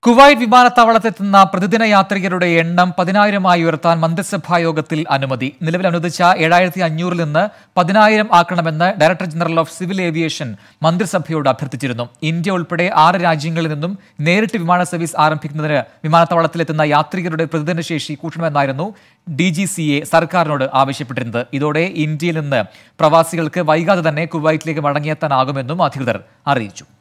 Kuwait വിമാനത്താവളത്തെത്തുന്ന പ്രതിദിന യാത്രികരുടെ എണ്ണം 10,000 ഉയർത്താൻ മന്ത്രിസഭാ യോഗത്തിൽ അനുമതി. നിലവിൽ അനുവദിച്ച 7,500 നിന്ന് 10,000 ആക്കണമെന്ന് director general of civil aviation മന്ത്രിസഭയോട് അഭ്യർത്ഥിച്ചിരുന്നു. ഇന്ത്യ ഉൾപ്പെടെ 6 രാജ്യങ്ങളിൽ നിന്നും നേരിട്ട് വിമാന സർവീസ് ആരംഭിക്കുന്നതിന് വിമാനത്താവളത്തിലെത്തുന്ന യാത്രികരുടെ പ്രതിദിന ശേഷി കൂട്ടണമെന്നായിരുന്നു DGCA സർക്കാരിനോട് ആവശ്യപ്പെട്ടിരുന്നത്. ഇതോടെ ഇന്ത്യയിൽ നിന്ന് പ്രവാസികൾക്ക് വൈകാതെ തന്നെ കുവൈറ്റിലേക്ക് മടങ്ങിയെത്താനാകുമെന്നും അധികൃതർ അറിയിച്ചു.